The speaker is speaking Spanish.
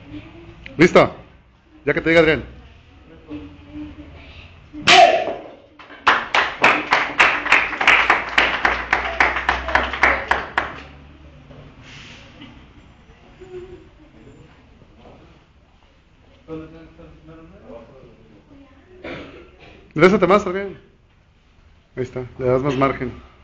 ¿Listo? Ya que te diga Adrián. Enderezate más, Adrián. Ahí está, le das más margen.